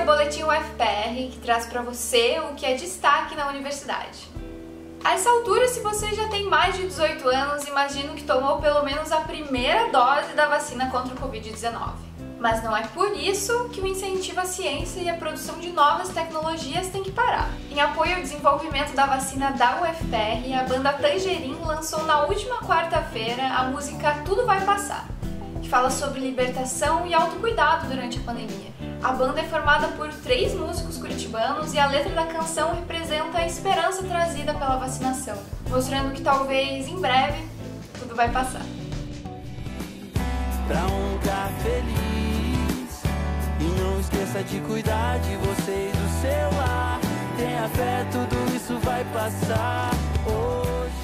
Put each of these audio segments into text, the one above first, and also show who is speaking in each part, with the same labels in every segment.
Speaker 1: Boletim UFPR, que traz para você o que é destaque na universidade. A essa altura, se você já tem mais de 18 anos, imagino que tomou pelo menos a primeira dose da vacina contra o Covid-19. Mas não é por isso que o incentivo à ciência e à produção de novas tecnologias tem que parar. Em apoio ao desenvolvimento da vacina da UFPR, a banda Tangerine lançou na última quarta-feira a música Tudo Vai Passar, que fala sobre libertação e autocuidado durante a pandemia. A banda é formada por 3 músicos curitibanos e a letra da canção representa a esperança trazida pela vacinação, mostrando que talvez em breve tudo vai passar.
Speaker 2: Pra um lugar feliz, e não esqueça de cuidar de você e do seu lar. Tenha fé, tudo isso vai passar hoje.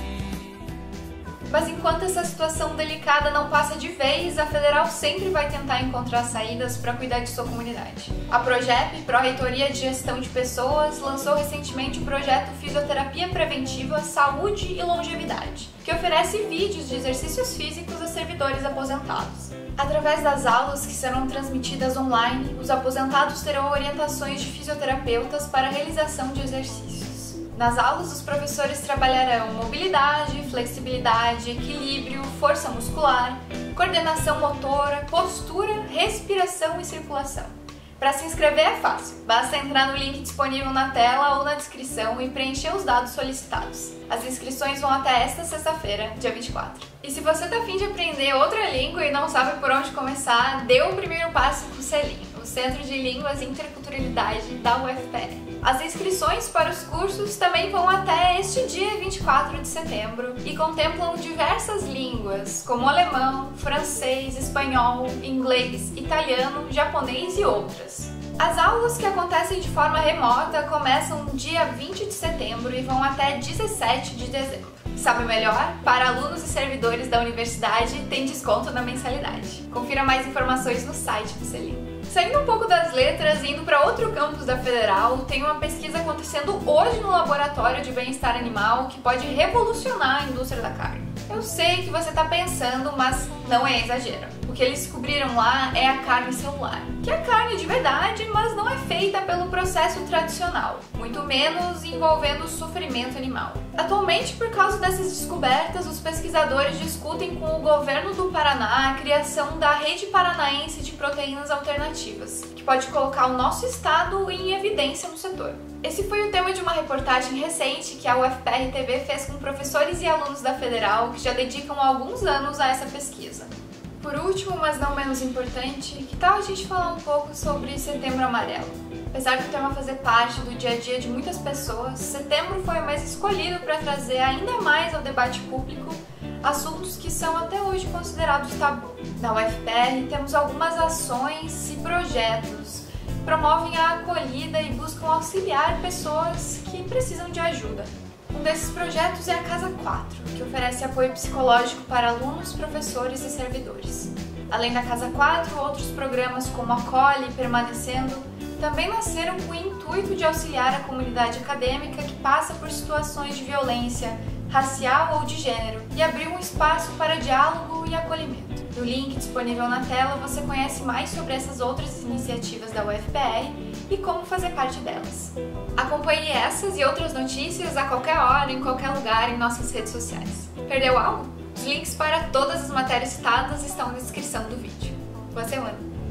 Speaker 1: Mas enquanto essa situação delicada não passa de vez, a Federal sempre vai tentar encontrar saídas para cuidar de sua comunidade. A PROGEP, Pró-Reitoria de Gestão de Pessoas, lançou recentemente o projeto Fisioterapia Preventiva, Saúde e Longevidade, que oferece vídeos de exercícios físicos a servidores aposentados. Através das aulas que serão transmitidas online, os aposentados terão orientações de fisioterapeutas para a realização de exercícios. Nas aulas, os professores trabalharão mobilidade, flexibilidade, equilíbrio, força muscular, coordenação motora, postura, respiração e circulação. Para se inscrever é fácil, basta entrar no link disponível na tela ou na descrição e preencher os dados solicitados. As inscrições vão até esta sexta-feira, dia 24. E se você está a fim de aprender outra língua e não sabe por onde começar, dê o primeiro passo com o CELIM, o Centro de Línguas e Interculturalidade da UFPR. As inscrições para os cursos também vão até este dia 24 de setembro e contemplam diversas línguas, como alemão, francês, espanhol, inglês, italiano, japonês e outras. As aulas, que acontecem de forma remota, começam no dia 20 de setembro e vão até 17 de dezembro. Sabe melhor? Para alunos e servidores da universidade tem desconto na mensalidade. Confira mais informações no site do CELIM. Saindo um pouco das letras e indo para outro campus da Federal, tem uma pesquisa acontecendo hoje no Laboratório de Bem-Estar Animal que pode revolucionar a indústria da carne. Eu sei que você está pensando, mas não é exagero. O que eles descobriram lá é a carne celular, que é carne de verdade, mas não é feita pelo processo tradicional, muito menos envolvendo o sofrimento animal. Atualmente, por causa dessas descobertas, os pesquisadores discutem com o governo do Paraná a criação da Rede Paranaense de Proteínas Alternativas, que pode colocar o nosso estado em evidência no setor. Esse foi o tema de uma reportagem recente que a UFPR TV fez com professores e alunos da Federal que já dedicam alguns anos a essa pesquisa. Por último, mas não menos importante, que tal a gente falar um pouco sobre Setembro Amarelo? Apesar do tema fazer parte do dia a dia de muitas pessoas, setembro foi o mês escolhido para trazer ainda mais ao debate público assuntos que são até hoje considerados tabu. Na UFPR temos algumas ações e projetos que promovem a acolhida e buscam auxiliar pessoas que precisam de ajuda. Um desses projetos é a Casa 4, que oferece apoio psicológico para alunos, professores e servidores. Além da Casa 4, outros programas como Acolhe e Permanecendo também nasceram com o intuito de auxiliar a comunidade acadêmica que passa por situações de violência racial ou de gênero e abrir um espaço para diálogo e acolhimento. No link disponível na tela você conhece mais sobre essas outras iniciativas da UFPR e como fazer parte delas. Acompanhe essas e outras notícias a qualquer hora, em qualquer lugar, em nossas redes sociais. Perdeu algo? Os links para todas as matérias citadas estão na descrição do vídeo. Boa semana!